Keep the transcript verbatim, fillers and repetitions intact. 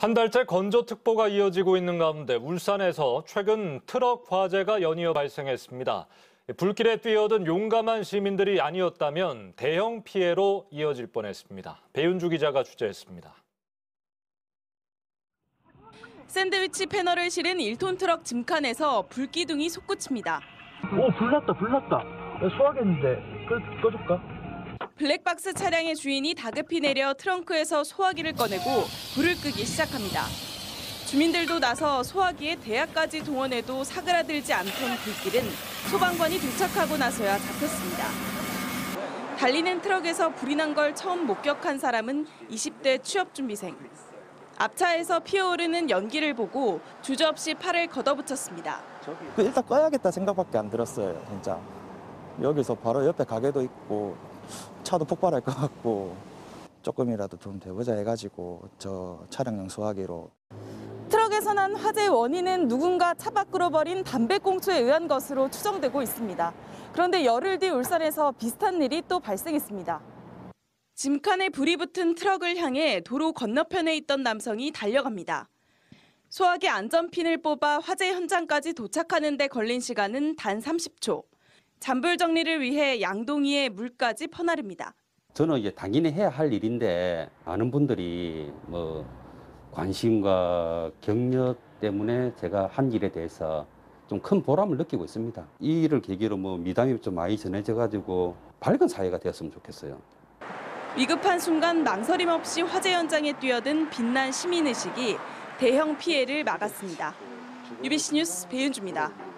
한 달째 건조특보가 이어지고 있는 가운데 울산에서 최근 트럭 화재가 연이어 발생했습니다. 불길에 뛰어든 용감한 시민들이 아니었다면 대형 피해로 이어질 뻔했습니다. 배윤주 기자가 취재했습니다. 샌드위치 패널을 실은 일 톤 트럭 짐칸에서 불기둥이 솟구칩니다. 오, 불났다, 불났다. 소화기인데 꺼, 꺼줄까? 블랙박스 차량의 주인이 다급히 내려 트렁크에서 소화기를 꺼내고 불을 끄기 시작합니다. 주민들도 나서 소화기에 대야까지 동원해도 사그라들지 않던 불길은 소방관이 도착하고 나서야 잡혔습니다. 달리는 트럭에서 불이 난 걸 처음 목격한 사람은 이십 대 취업준비생. 앞차에서 피어오르는 연기를 보고 주저없이 팔을 걷어붙였습니다. 일단 꺼야겠다 생각밖에 안 들었어요, 진짜. 여기서 바로 옆에 가게도 있고 차도 폭발할 것 같고 조금이라도 좀 돼보자 해가지고 저 차량용 소화기로. 트럭에서 난 화재의 원인은 누군가 차 밖으로 버린 담배꽁초에 의한 것으로 추정되고 있습니다. 그런데 열흘 뒤 울산에서 비슷한 일이 또 발생했습니다. 짐칸에 불이 붙은 트럭을 향해 도로 건너편에 있던 남성이 달려갑니다. 소화기 안전핀을 뽑아 화재 현장까지 도착하는 데 걸린 시간은 단 삼십 초. 잔불 정리를 위해 양동이에 물까지 퍼나릅니다. 저는 이제 당연히 해야 할 일인데 많은 분들이 뭐 관심과 격려 때문에 제가 한 일에 대해서 좀 큰 보람을 느끼고 있습니다. 이 일을 계기로 뭐 미담이 좀 많이 전해져가지고 밝은 사회가 되었으면 좋겠어요. 위급한 순간 망설임 없이 화재 현장에 뛰어든 빛난 시민의식이 대형 피해를 막았습니다. 유비씨 뉴스 배윤주입니다.